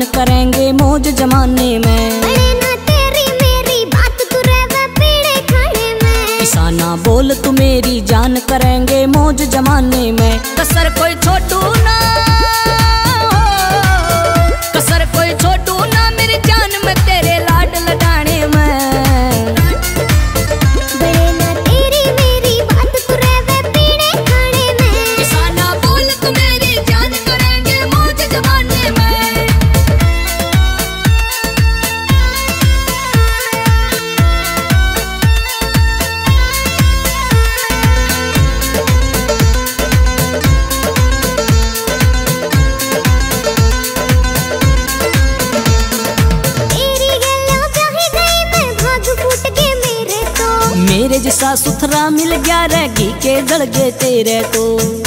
जान करेंगे मौज जमाने में। ना तेरी मेरी बात तू रहवे पीड़े खाने में। किसाना बोल तू मेरी जान करेंगे मौज जमाने में। कसर कोई छोटू ना, कसर कोई छोटू ना मेरी जान में तेरे लाड लडाने में। ना तेरी मेरी बात तू रहवे पीड़े खाने में। किसाना बोल तू मेरी जान करेंगे मौज जमाने में। मेरे जैसा सुथरा मिल गया रे घी के जल गए तेरे तो।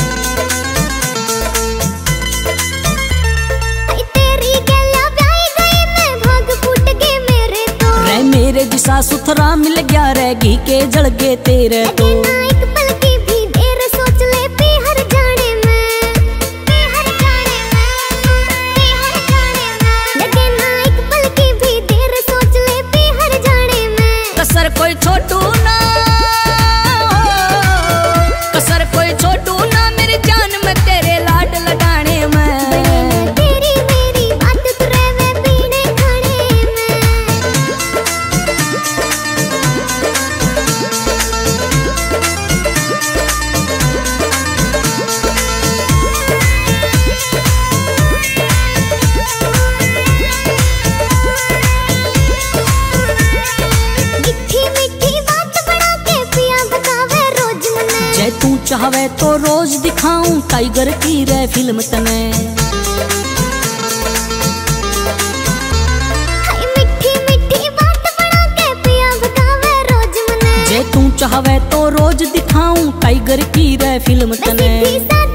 तेरी गला ब्याही गई मैं भाग फूट गए मेरे तो। रे मेरे जैसा सुथरा मिल गया रे घी के जल गए तेरे तो। एक पल की भी देर सोच ले पीहर जाने में, पीहर जाने में, पीहर जाने में। लगे ना एक पल की भी देर सोच ले पीहर जाने में। कसर कोई छोटू ना, कसर कोई छोटू ना मेरी जान में तेरे लाड लगाने में। तेरी मेरी बात तू रहवे पीड़े खाने में। मीठी मीठी बात बना के पिया बतावे रोज मने। जय तू चाहवे तो रोज दिखाऊं टाइगर की रे फिल्म तने। मीठी मीठी बात बना के पिया बतावे रोज मने। जय तू चाहवे तो रोज दिखाऊं टाइगर की रे फिल्म तने। सीधी सादी